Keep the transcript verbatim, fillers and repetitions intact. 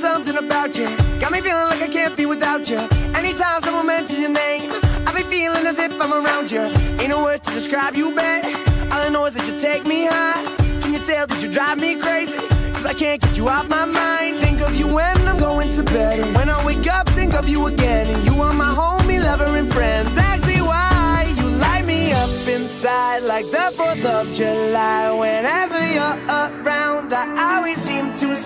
something about you got me feeling like I can't be without you. Anytime someone mentions your name, I be feeling as if I'm around you. Ain't no words to describe you, babe. All I know is that you take me high. Can you tell that you drive me crazy? Cause I can't get you off my mind. Think of you when I'm going to bed, and when I wake up, think of you again. And you are my homie, lover, and friend. Exactly why you light me up inside like the fourth of July. Whenever you're around, I always seem to